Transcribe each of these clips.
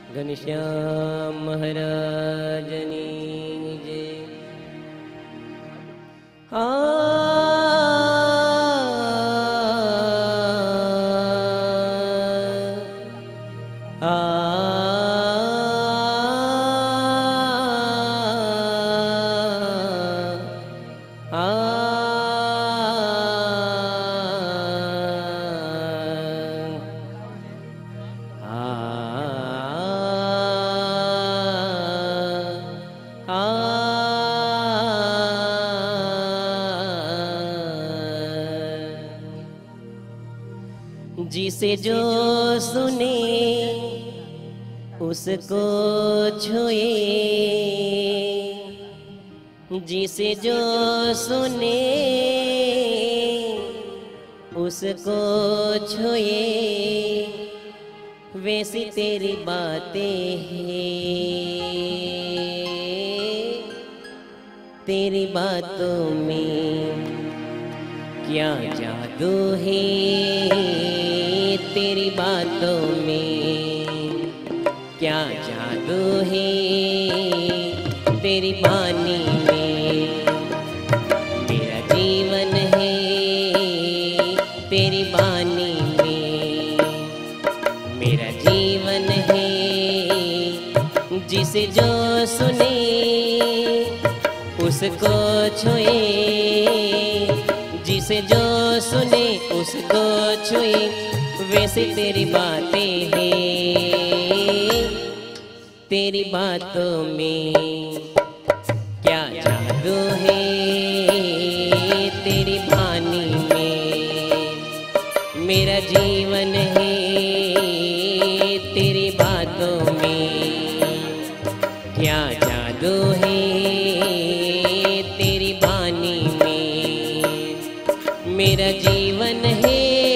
घनश्याम महाराजनी जय। जिसे जो सुने उसको छुए, जिसे जो सुने उसको छुए, वैसी तेरी बातें हैं। तेरी बातों में क्या जादू है, तेरी बातों में क्या जादू है, तेरी वाणी में मेरा जीवन है, तेरी वाणी में मेरा जीवन है। जिसे जो सुने उसको छुए, जिसे जो सुने उसको छुए, वैसे तेरी बातें हैं। तेरी बातों में क्या जादू है, तेरी वाणी में मेरा जीवन है, तेरी बातों में क्या जादू है, तेरी वाणी में मेरा जीवन है।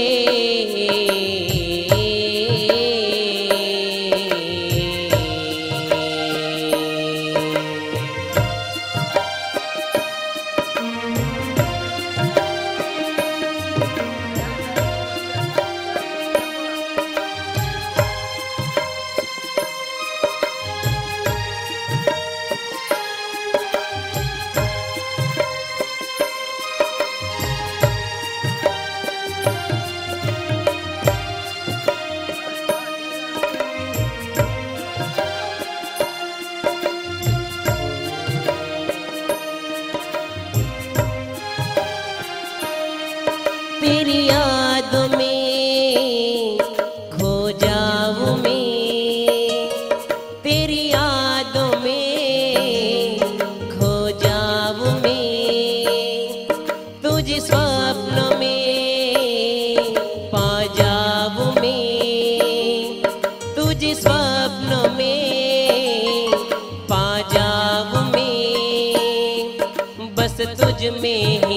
तेरी याद में खो जाऊं मैं, तेरी यादों में खो जाऊं मैं, तुझे स्वप्नों में पा जाऊं मैं, तुझे स्वप्नों में पा जाऊं मैं, बस तुझ में ही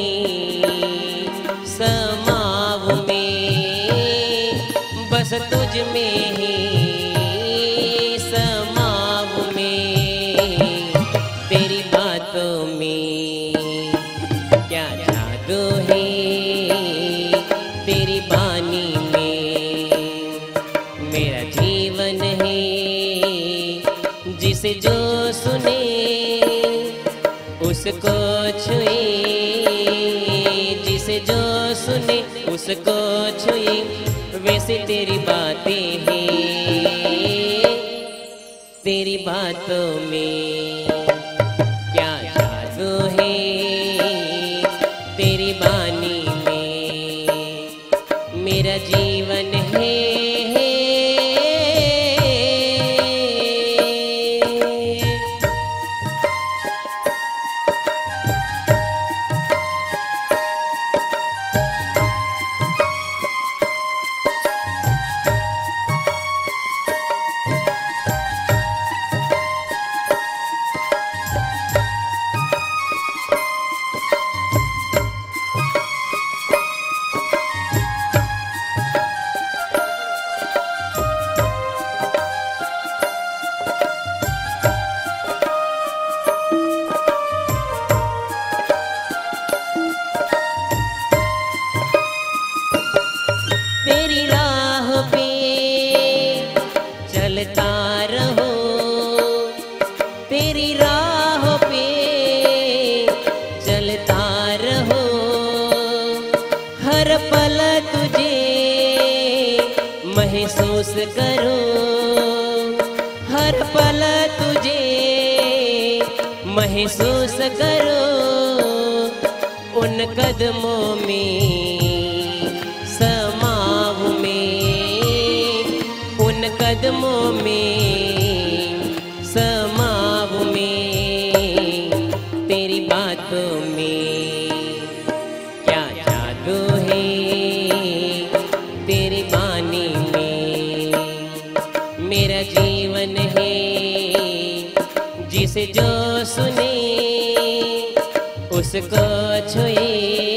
समाऊ में, बस तुझ में ही समाऊ में। तेरी बातों में क्या जादू है, तेरी वाणी में मेरा जीवन है। जिसे जो सुने उसको छुए, जिसे जो सुने उसको छुए, वैसे तेरी बातें हैं। तेरी बातों में क्या जादू है, तेरी वाणी में मेरा जीवन है। महसूस करूं हर पल तुझे, महसूस करूं उन कदमों में समाऊं मैं, उन कदमों में समाऊं मैं। तेरी बातों में क्या जादू है, तेरी वाणी में मेरा जीवन है। जिसे जो सुने उसको छुए,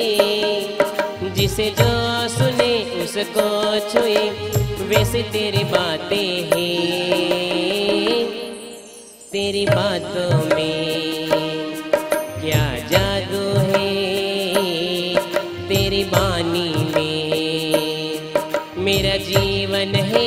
जिसे जो सुने उसको छुए, वैसे तेरी बातें हैं। तेरी बातों में क्या जादू है, तेरी वाणी में मेरा जीवन है।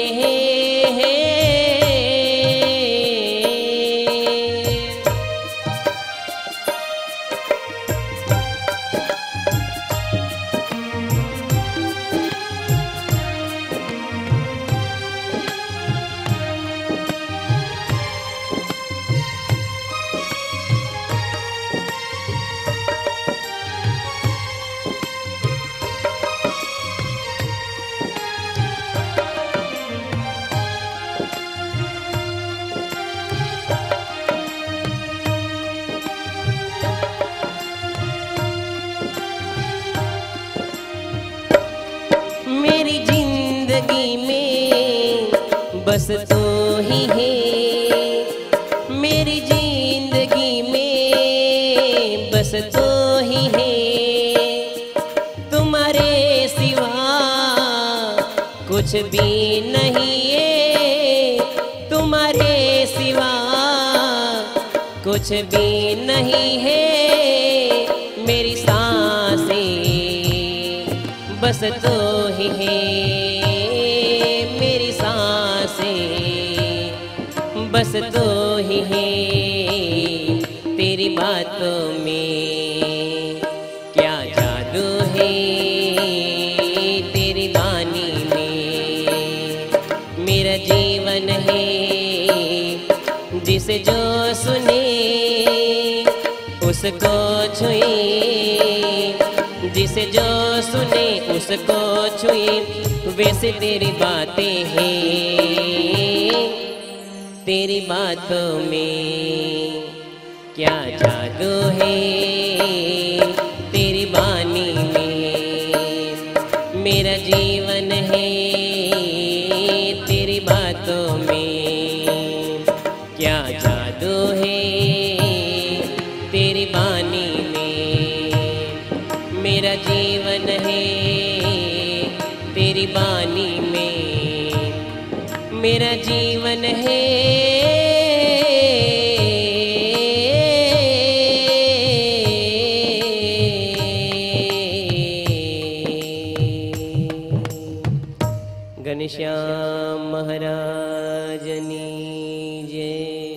मेरी जिंदगी में बस तू ही है, मेरी जिंदगी में बस तू ही है। तुम्हारे सिवा कुछ भी नहीं है, तुम्हारे सिवा कुछ भी नहीं है। मेरी सांसें बस तू ही है, मेरी सांसें बस तू ही है। तेरी बातों में क्या जादू है, तेरी वाणी में मेरा जीवन है। जिसे जो सुने उसको छुए, जिसे जो सुने उसको छुए, वैसे तेरी बातें हैं। तेरी बातों में क्या जादू है, तेरी वाणी में मेरा जीवन है। तेरी बातों में क्या जादू है, तेरी वाणी में मेरा जीवन है। तेरी वाणी में मेरा जीवन है। घनश्याम महाराजनी जय।